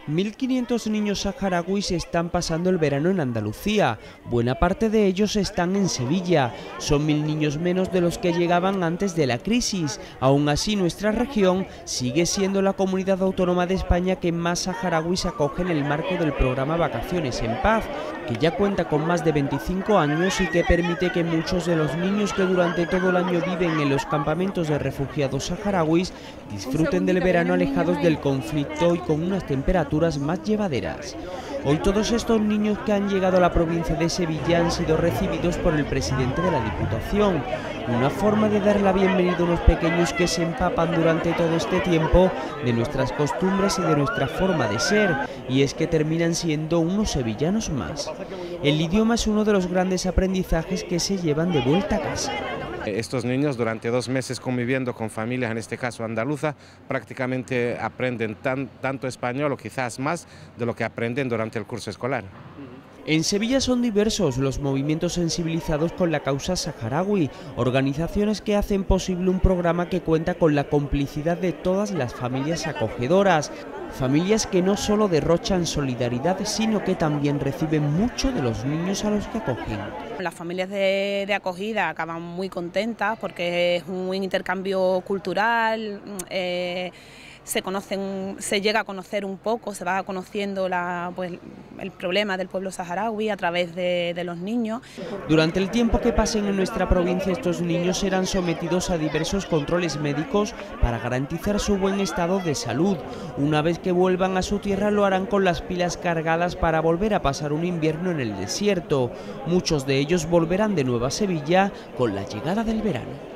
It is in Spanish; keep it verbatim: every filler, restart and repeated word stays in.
mil quinientos niños saharauis están pasando el verano en Andalucía. Buena parte de ellos están en Sevilla. Son mil niños menos de los que llegaban antes de la crisis. Aún así, nuestra región sigue siendo la comunidad autónoma de España que más saharauis acoge en el marco del programa Vacaciones en Paz, que ya cuenta con más de veinticinco años y que permite que muchos de los niños que durante todo el año viven en los campamentos de refugiados saharauis disfruten del verano alejados del conflicto y con unas temperaturas más llevaderas. Hoy todos estos niños que han llegado a la provincia de Sevilla han sido recibidos por el presidente de la Diputación. Una forma de dar la bienvenida a unos pequeños que se empapan durante todo este tiempo de nuestras costumbres y de nuestra forma de ser, y es que terminan siendo unos sevillanos más. El idioma es uno de los grandes aprendizajes que se llevan de vuelta a casa. Estos niños durante dos meses conviviendo con familias, en este caso andaluza, prácticamente aprenden tan, tanto español o quizás más de lo que aprenden durante el curso escolar. En Sevilla son diversos los movimientos sensibilizados con la causa saharaui, organizaciones que hacen posible un programa que cuenta con la complicidad de todas las familias acogedoras, familias que no solo derrochan solidaridad, sino que también reciben mucho de los niños a los que acogen. Las familias de, de acogida acaban muy contentas porque es un intercambio cultural, eh, se conocen, se llega a conocer un poco, se va conociendo la, pues, el problema del pueblo saharaui a través de, de los niños. Durante el tiempo que pasen en nuestra provincia, estos niños serán sometidos a diversos controles médicos para garantizar su buen estado de salud. Una vez que vuelvan a su tierra lo harán con las pilas cargadas para volver a pasar un invierno en el desierto. Muchos de ellos volverán de nuevo a Sevilla con la llegada del verano.